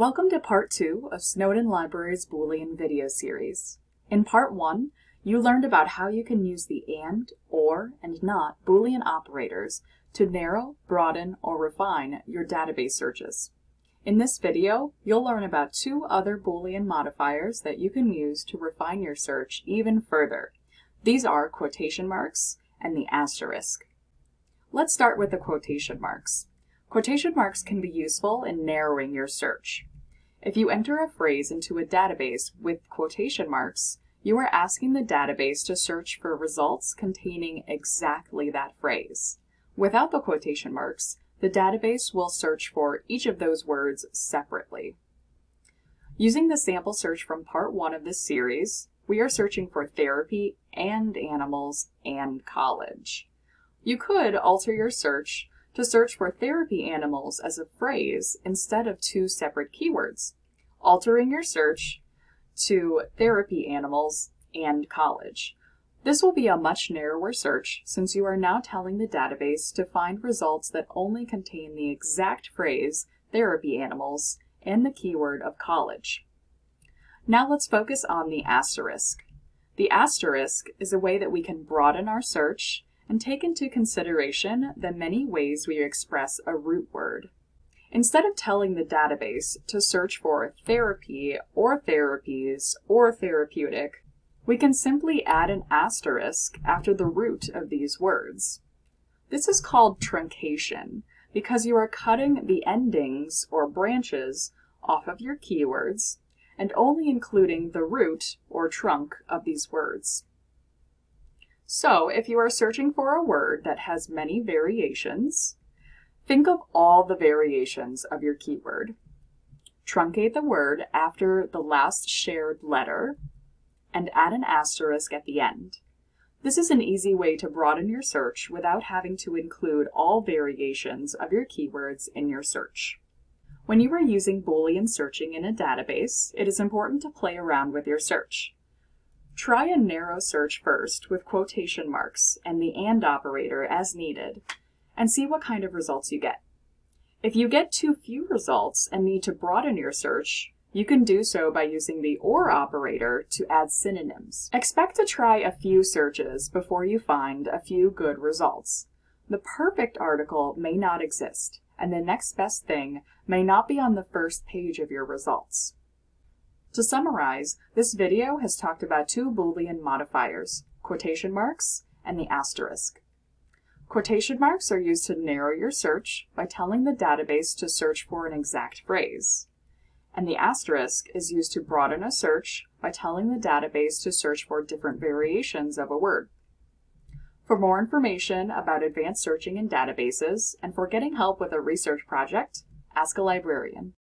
Welcome to Part 2 of Snowden Library's Boolean video series. In Part 1, you learned about how you can use the AND, OR, and NOT Boolean operators to narrow, broaden, or refine your database searches. In this video, you'll learn about two other Boolean modifiers that you can use to refine your search even further. These are quotation marks and the asterisk. Let's start with the quotation marks. Quotation marks can be useful in narrowing your search. If you enter a phrase into a database with quotation marks, you are asking the database to search for results containing exactly that phrase. Without the quotation marks, the database will search for each of those words separately. Using the sample search from Part 1 of this series, we are searching for therapy and animals and college. You could alter your search to search for therapy animals as a phrase instead of two separate keywords, altering your search to therapy animals and college. This will be a much narrower search since you are now telling the database to find results that only contain the exact phrase therapy animals and the keyword of college. Now let's focus on the asterisk. The asterisk is a way that we can broaden our search and take into consideration the many ways we express a root word. Instead of telling the database to search for therapy or therapies or therapeutic, we can simply add an asterisk after the root of these words. This is called truncation because you are cutting the endings or branches off of your keywords and only including the root or trunk of these words. So, if you are searching for a word that has many variations, think of all the variations of your keyword. Truncate the word after the last shared letter and add an asterisk at the end. This is an easy way to broaden your search without having to include all variations of your keywords in your search. When you are using Boolean searching in a database, it is important to play around with your search. Try a narrow search first with quotation marks and the AND operator as needed, and see what kind of results you get. If you get too few results and need to broaden your search, you can do so by using the OR operator to add synonyms. Expect to try a few searches before you find a few good results. The perfect article may not exist, and the next best thing may not be on the first page of your results. To summarize, this video has talked about two Boolean modifiers, quotation marks and the asterisk. Quotation marks are used to narrow your search by telling the database to search for an exact phrase. And the asterisk is used to broaden a search by telling the database to search for different variations of a word. For more information about advanced searching in databases and for getting help with a research project, ask a librarian.